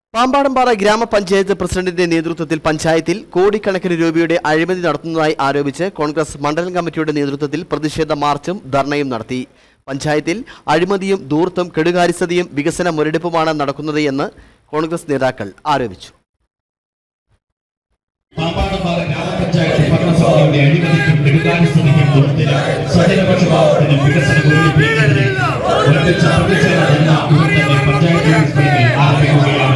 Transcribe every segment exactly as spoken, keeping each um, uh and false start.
പാമ്പാടംപാറ ഗ്രാമപഞ്ചായത്ത് പ്രസിഡന്റിന്റെ നേതൃത്വത്തിൽ പഞ്ചായത്തിൽ കോടിക്കണക്കിന് രൂപയുടെ അഴിമതി നടത്തുന്നതായി ആരോപിച്ച് കോൺഗ്രസ് മണ്ഡലം കമ്മിറ്റിയുടെ നേതൃത്വത്തിൽ പ്രതിഷേധ മാർച്ചും ധർണയും നടത്തി. പഞ്ചായത്തിൽ അഴിമതിയും ധൂർത്തും കെടുകാര്യസ്ഥതയും വികസന മുരടിപ്പുമാണ് നടക്കുന്നത് എന്ന് കോൺഗ്രസ് നേതാക്കൾ ആരോപിച്ചു. പാമ്പാടംപാറ ഗ്രാമപഞ്ചായത്ത് ഭരണസമിതിയുടെ അഴിമതിക്കും കെടുകാര്യസ്ഥതയ്ക്കും ധൂർത്തിനും സ്വജനപക്ഷപാതത്തിനും വികസന മുരടിപ്പിനെതിരെ ഒറ്റച്ച പ്രതിഷേധ ധർണ ഉടൻ തന്നെ പഞ്ചായത്ത് ഓഫീസിൽ ആരംഭിക്കുകയാണ്.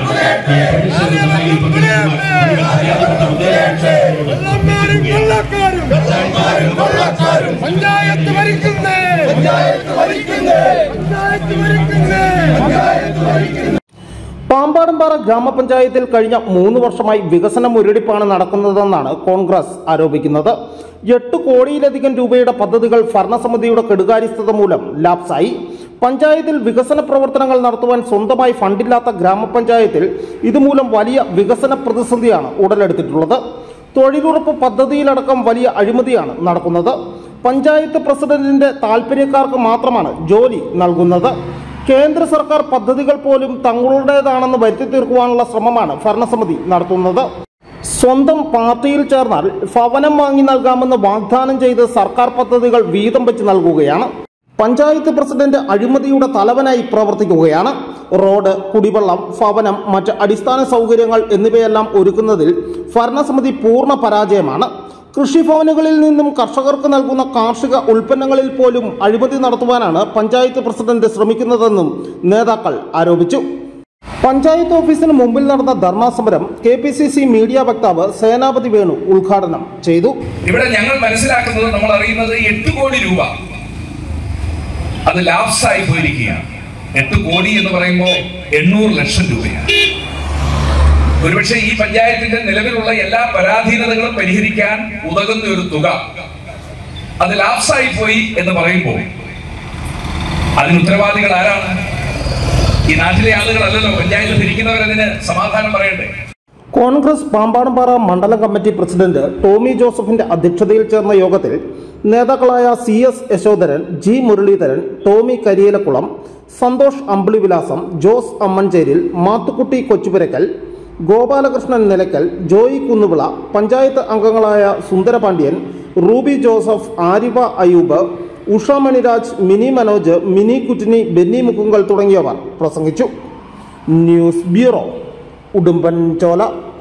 പാമ്പാടംപാറ ഗ്രാമപഞ്ചായത്തിൽ കഴിഞ്ഞ മൂന്ന് വർഷമായി വികസന മുരടിപ്പാണ് നടക്കുന്നതെന്നാണ് കോൺഗ്രസ് ആരോപിക്കുന്നത്. എട്ട് കോടിയിലധികം രൂപയുടെ പദ്ധതികൾ ഭരണസമിതിയുടെ കെടുകാര്യസ്ഥത മൂലം ലാപ്സായി. പഞ്ചായത്തിൽ വികസന പ്രവർത്തനങ്ങൾ നടത്തുവാൻ സ്വന്തമായി ഫണ്ടില്ലാത്ത ഗ്രാമപഞ്ചായത്തിൽ ഇതുമൂലം വലിയ വികസന പ്രതിസന്ധിയാണ് ഉടലെടുത്തിട്ടുള്ളത്. തൊഴിലുറപ്പ് പദ്ധതിയിലടക്കം വലിയ അഴിമതിയാണ് നടക്കുന്നത്. പഞ്ചായത്ത് പ്രസിഡന്റിന്റെ താൽപര്യക്കാർക്ക് മാത്രമാണ് ജോലി നൽകുന്നത്. കേന്ദ്ര സർക്കാർ പദ്ധതികൾ പോലും തങ്ങളുടേതാണെന്ന് വരുത്തി തീർക്കുവാനുള്ള ശ്രമമാണ് ഭരണസമിതി നടത്തുന്നത്. സ്വന്തം പാർട്ടിയിൽ ചേർന്നാൽ ഭവനം വാങ്ങി നൽകാമെന്ന് വാഗ്ദാനം ചെയ്ത് സർക്കാർ പദ്ധതികൾ വീതം വെച്ച് നൽകുകയാണ്. പഞ്ചായത്ത് പ്രസിഡന്റ് അഴിമതിയുടെ തലവനായി പ്രവർത്തിക്കുകയാണ്. റോഡ്, കുടിവെള്ളം, ഭവനം, മറ്റ് അടിസ്ഥാന സൗകര്യങ്ങൾ എന്നിവയെല്ലാം ഒരുക്കുന്നതിൽ ഭരണസമിതി പൂർണ്ണ പരാജയമാണ്. കൃഷിഭവനുകളിൽ നിന്നും കർഷകർക്ക് നൽകുന്ന കാർഷിക ഉൽപ്പന്നങ്ങളിൽ പോലും അഴിമതി നടത്തുവാനാണ് പഞ്ചായത്ത് പ്രസിഡന്റ് ശ്രമിക്കുന്നതെന്നും നേതാക്കൾ ആരോപിച്ചു. പഞ്ചായത്ത് ഓഫീസിന് മുമ്പിൽ നടന്ന ധർണാ സമരം K P C C media വക്താവ് സേനാപതി വേണു ഉദ്ഘാടനം ചെയ്തു. ഇവിടെ ഞങ്ങൾ മനസ്സിലാക്കുന്നത്, നമ്മൾ അറിയുന്നത് എട്ട് കോടി രൂപ അത് ലാപ്സായി പോയിരിക്കുകയാണ്. എട്ട് കോടി എന്ന് പറയുമ്പോൾ എണ്ണൂറ് ലക്ഷം രൂപയാണ്. ഒരുപക്ഷെ ഈ പഞ്ചായത്തിന്റെ നിലവിലുള്ള എല്ലാ പരാധീനതകളും പരിഹരിക്കാൻ ഉതകുന്ന ഒരു തുക അത് ലാപ്സായി പോയി എന്ന് പറയുമ്പോൾ അതിന് ഉത്തരവാദികൾ ആരാണ്? ഈ നാട്ടിലെ ആളുകളല്ലല്ലോ. പഞ്ചായത്ത് ഭരിക്കുന്നവരതിന് സമാധാനം പറയണ്ടേ? കോൺഗ്രസ് പാമ്പാടംപാറ മണ്ഡലം കമ്മിറ്റി പ്രസിഡന്റ് ടോമി ജോസഫിന്റെ അധ്യക്ഷതയിൽ ചേർന്ന യോഗത്തിൽ നേതാക്കളായ C S Yasodharan, G Muraleedharan, Tomy Kariyelakkulam, Santhosh Ambilivilasam, Jose Ammancheril, Mathukutty Kochupurakkal, Gopalakrishnan Nilakkal, Joy Kunnuvila, panchayat അംഗങ്ങളായ സുന്ദരപാണ്ഡ്യൻ, റൂബി ജോസഫ്, ആരിഫ അയൂബ്, ഉഷ മണിരാജ്, മിനി മനോജ്, മിനി കുറ്റിനി, ബെന്നി മുക്കുങ്കൽ തുടങ്ങിയവർ പ്രസംഗിച്ചു. News bureau, Udumbanchola.